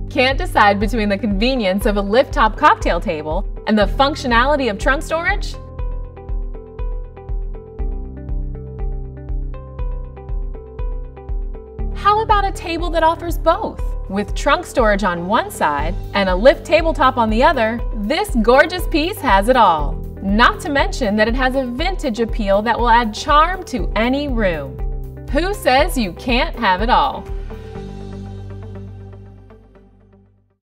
Can't decide between the convenience of a lift-top cocktail table and the functionality of trunk storage? How about a table that offers both? With trunk storage on one side and a lift tabletop on the other, this gorgeous piece has it all. Not to mention that it has a vintage appeal that will add charm to any room. Who says you can't have it all?